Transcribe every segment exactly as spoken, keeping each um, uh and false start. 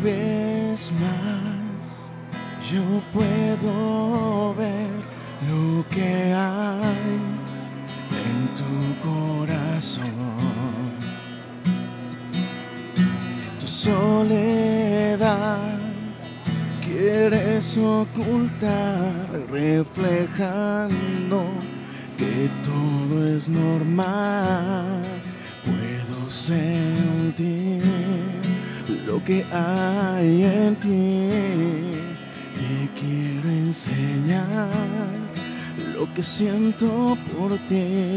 vez más yo puedo ver lo que hay en tu corazón. Tu soledad quieres ocultar, reflejando que todo es normal. Puedo sentir lo que hay en ti. Te quiero enseñar lo que siento por ti.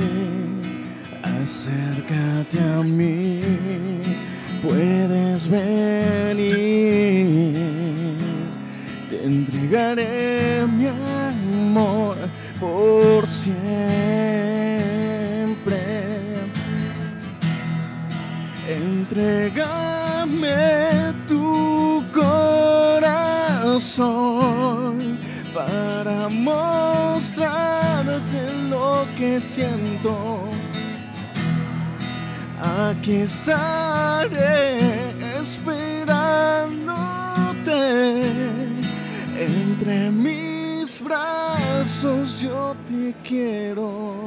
Acércate a mí, puedes venir. Te entregaré mi amor por siempre. Entrégame tu corazón para mostrarte lo que siento. Aquí estaré esperándote. Entre mis brazos yo te quiero.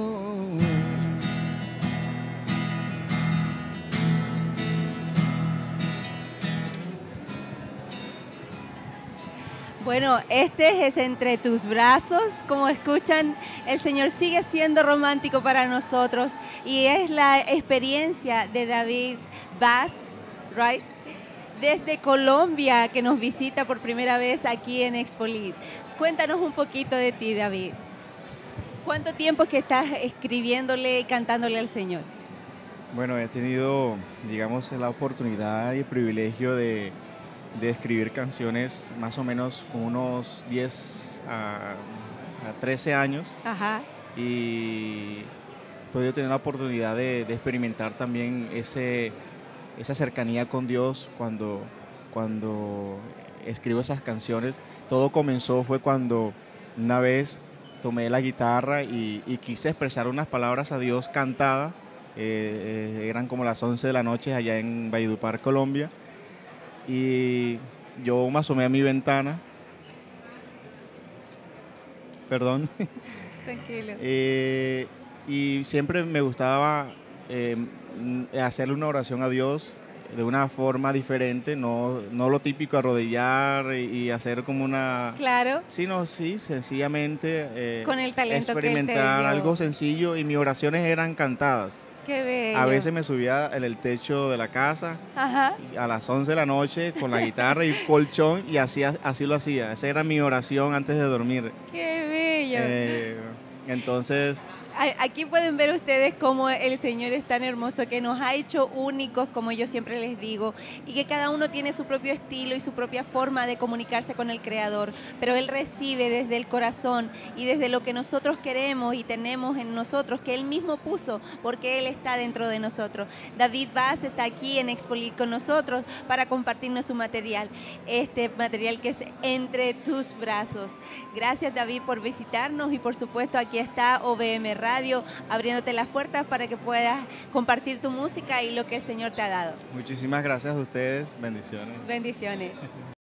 Bueno, este es Entre tus brazos. Como escuchan, el Señor sigue siendo romántico para nosotros y es la experiencia de David Vaz, right? Desde Colombia, que nos visita por primera vez aquí en Expolit. Cuéntanos un poquito de ti, David. ¿Cuánto tiempo es que estás escribiéndole y cantándole al Señor? Bueno, he tenido, digamos, la oportunidad y el privilegio de de escribir canciones más o menos con unos diez a trece años. Ajá. Y he podido tener la oportunidad de, de experimentar también ese, esa cercanía con Dios cuando, cuando escribo esas canciones. Todo comenzó fue cuando una vez tomé la guitarra y, y quise expresar unas palabras a Dios cantadas. Eh, eh, eran como las once de la noche allá en Valledupar, Colombia. Y yo me asomé a mi ventana, perdón, Tranquilo. eh, y siempre me gustaba eh, hacerle una oración a Dios de una forma diferente, no, no lo típico, arrodillar y, y hacer como una... Claro. Sino, sí, sencillamente eh, Con el talento experimentar que él te dio. algo sencillo, y mis oraciones eran cantadas. Qué bello. A veces me subía en el techo de la casa. Ajá. A las once de la noche con la guitarra y colchón, y así, así lo hacía. Esa era mi oración antes de dormir. Qué bello. Eh, entonces... Aquí pueden ver ustedes cómo el Señor es tan hermoso, que nos ha hecho únicos, como yo siempre les digo, y que cada uno tiene su propio estilo y su propia forma de comunicarse con el Creador, pero Él recibe desde el corazón y desde lo que nosotros queremos y tenemos en nosotros, que Él mismo puso, porque Él está dentro de nosotros. David Vaz está aquí en Expolit con nosotros para compartirnos su material, este material que es Entre tus brazos. Gracias, David, por visitarnos, y por supuesto aquí está O V M Radio abriéndote las puertas para que puedas compartir tu música y lo que el Señor te ha dado. Muchísimas gracias a ustedes. Bendiciones. Bendiciones.